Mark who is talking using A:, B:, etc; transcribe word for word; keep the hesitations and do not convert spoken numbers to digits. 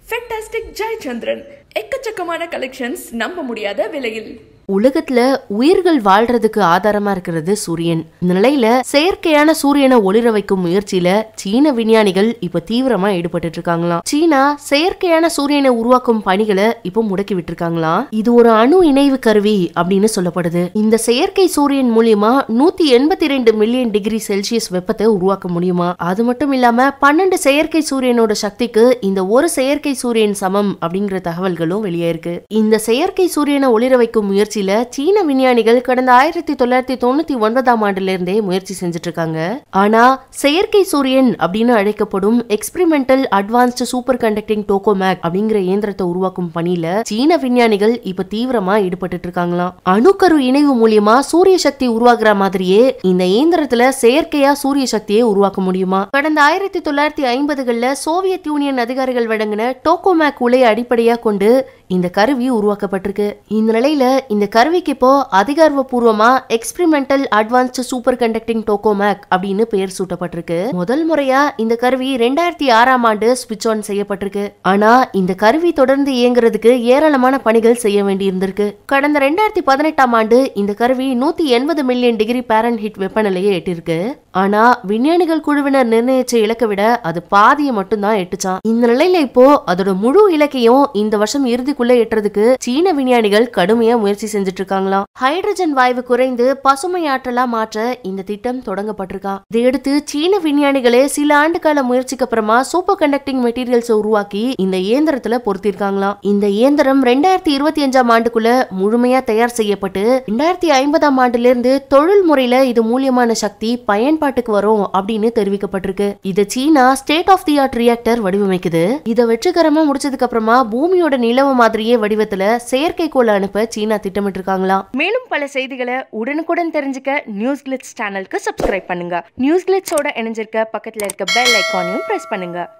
A: Fantastic Jayachandran எக்கச்சக்கமான collections நம்ப முடியாத விலையில்.
B: உலகத்துல உயிர்கள் வாழ்றதுக்கு ஆதாரமா இருக்கிறது சூரியன். இந்த நிலையில செயற்கையான சூரியனை ஒளிர வைக்கும் முயற்சியில சீன விஞ்ஞானிகள் இப்ப தீவிரமா ஈடுபட்டு இருக்காங்களாம். சீனா செயற்கையான சூரியனை உருவாக்கும் பணிகளை இப்ப முடக்கி விட்டு இருக்காங்களாம். இது ஒரு அணு இணைவு கருவி அப்படின்னு சொல்லப்படுது. இந்த செயற்கை சூரியன் மூலியமா நூத்தி எண்பத்தி ரெண்டு மில்லியன் டிகிரி செல்சியஸ் வெப்பத்தை உருவாக்க முடியுமா? அது மட்டும் இல்லாம பன்னெண்டு செயற்கை சூரியனோட சக்திக்கு இந்த ஒரு செயற்கை சூரியன் சமம் அப்படிங்கிற தகவல்களும் வெளியே இருக்கு. இந்த செயற்கை சூரியனை ஒளிர வைக்கும் முயற்சி சீன விஞ்ஞானிகள் கடந்த ஆயிரத்தி தொள்ளாயிரத்தி தொண்ணூத்தி ஒன்பதாம் ஆண்டுல இருந்தே முயற்சி செஞ்சுட்டு இருக்காங்க. ஆனா செயற்கை சூரியன் அப்படின்னு அழைக்கப்படும் experimental advanced super conducting tokamak அப்படிங்கிற இயந்திரத்தை உருவாக்கும் பணியில சீன விஞ்ஞானிகள் இப்ப தீவிரமா ஈடுபட்டு இருக்காங்களாம். அணுக்கரு இணைவு மூலியமா சூரிய சக்தி உருவாக்குற மாதிரியே இந்த இயந்திரத்துல செயற்கையா சூரிய சக்தியை உருவாக்க முடியுமா? கடந்த ஆயிரத்தி தொள்ளாயிரத்தி ஐம்பதுகள்ல சோவியத் யூனியன் அதிகாரிகள் வழங்கின டோகோமேக் உலையை அடிப்படையா கொண்டு இந்த கருவி உருவாக்கப்பட்டிருக்கு. இந்த நிலையில இந்த கருவிக்கு இப்போ அதிகாரப்பூர்வமா experimental advanced super conducting tokamak அப்படின்னு பெயர் சூட்டப்பட்டிருக்கு. முதல் முறையா இந்த கருவி ரெண்டாயிரத்தி ஆறாம் ஆண்டு ஸ்விட்ச் ஆன் செய்யப்பட்டிருக்கு. ஆனா இந்த கருவி தொடர்ந்து இயங்குறதுக்கு ஏராளமான பணிகள் செய்ய வேண்டி இருந்திருக்கு. கடந்த ரெண்டாயிரத்தி பதினெட்டாம் ஆண்டு இந்த கருவி நூத்தி எண்பது மில்லியன் டிகிரி பாரன்ஹீட் வெப்பநிலையை எட்டிருக்கு. ஆனா விஞ்ஞானிகள் குழுவினர் நிர்ணயிச்ச இலக்கை விட அது பாதியை மட்டும் தான் எட்டுச்சான். இந்த நிலையில இப்போ அதோட முழு இலக்கையும் இந்த வருஷம் இறுதிக்குள்ள எட்டுறதுக்கு சீன விஞ்ஞானிகள் கடுமையா முயற்சி செஞ்சுட்டு இருக்காங்களாம். ஹைட்ரஜன் வாயு குறைந்து பசுமை ஆற்றலா மாற்ற இந்த திட்டம் தொடங்கப்பட்டிருக்கா. இதையடுத்து சீன விஞ்ஞானிகளே சில ஆண்டு கால முயற்சிக்கு அப்புறமா சூப்பர் கண்டக்டிங் மெட்டீரியல்ஸ் உருவாக்கி இந்த இயந்திரத்துல பொருத்திருக்காங்களாம். இந்த இயந்திரம் ரெண்டாயிரத்தி இருபத்தி அஞ்சாம் ஆண்டுக்குள்ள முழுமையா தயார் செய்யப்பட்டு ரெண்டாயிரத்தி ஐம்பதாம் ஆண்டுல இருந்து தொழில் முறையில இது மூலியமான சக்தி பயன்பாட்டுக்கு வரும் அப்படின்னு தெரிவிக்கப்பட்டிருக்கு. இத சீனா state of the art reactor வடிவமைக்குது. இதை வெற்றிகரமா முடிச்சதுக்கு அப்புறமா பூமியோட நிலவு மாதிரியே வடிவத்துல செயற்கைக்கோளை அனுப்ப சீனா திட்டமிட்டு இருக்காங்களாம்.
A: மேலும் பல செய்திகளை உடனுக்குடன் தெரிஞ்சுக்க நியூஸ் கிளிட்ஸ் சேனலுக்கு சப்ஸ்கிரைப் பண்ணுங்க. நியூஸ் கிளிட்ஸோட இணைஞ்சிருக்க பக்கத்துல இருக்க பெல் ஐகானையும் பிரஸ் பண்ணுங்க.